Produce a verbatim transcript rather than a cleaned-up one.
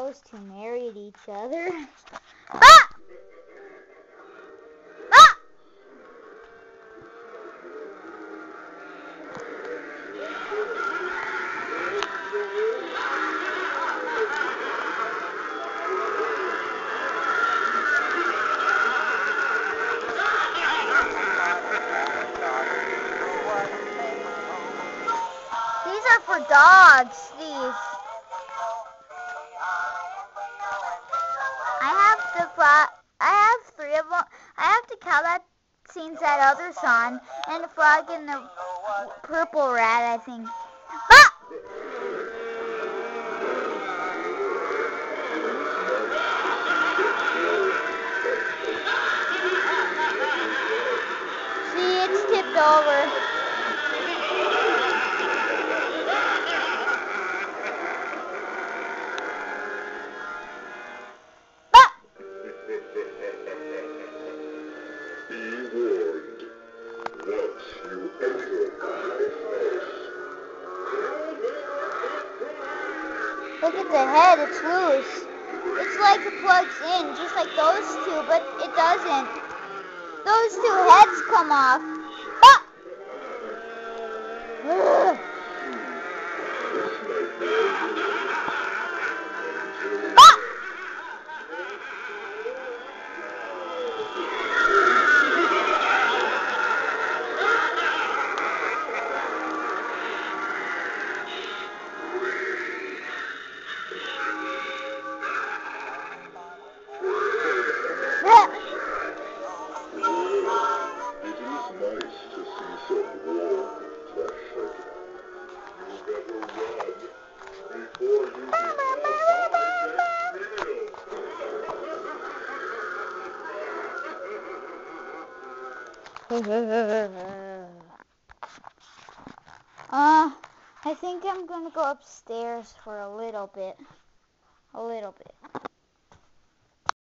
those two married each other. Ah! Ah! These are for dogs, these. I have the frog. I have three of them. I have the cow that sings that other song, and the frog and the purple rat, I think. Ah! See, it's tipped over. Look at the head, it's loose. It's like it plugs in, just like those two, but it doesn't. Those two heads come off. Ah! Ugh. Ah! Uh, I think I'm gonna go upstairs for a little bit. A little bit.